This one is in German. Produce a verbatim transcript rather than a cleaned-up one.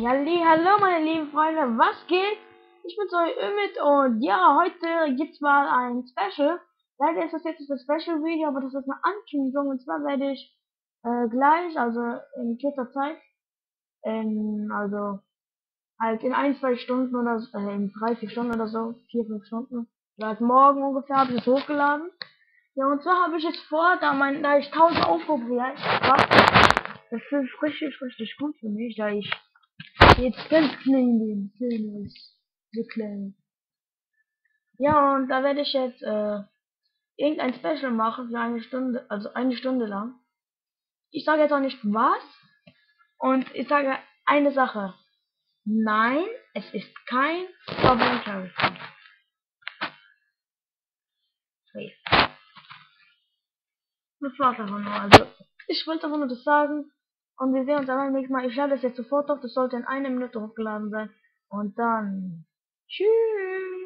Halli, hallo meine lieben Freunde, was geht? Ich bin's euch Ümit und ja, heute gibt's mal ein Special. Leider ist das jetzt das Special Video, aber das ist eine Ankündigung und zwar werde ich äh, gleich, also in kurzer Zeit, ähm, also halt in ein, zwei Stunden oder so, äh, in drei, vier Stunden oder so, vier, fünf Stunden, oder halt morgen ungefähr habe ich es hochgeladen. Ja, und zwar habe ich jetzt vor, da mein, da ich tausend Aufrufe vielleicht habe, das ist richtig, richtig gut für mich, da ich jetzt ganz klein den Film ist. So klein. Ja, und da werde ich jetzt äh, irgendein Special machen für eine Stunde, also eine Stunde lang. Ich sage jetzt auch nicht was. Und ich sage eine Sache. Nein, es ist kein Strawberry Charity. Nee. Das war's einfach nur. Also, ich wollte einfach nur das sagen. Und wir sehen uns dann beim nächsten Mal. Ich lade das jetzt sofort auf. Das sollte in einer Minute hochgeladen sein. Und dann. Tschüss.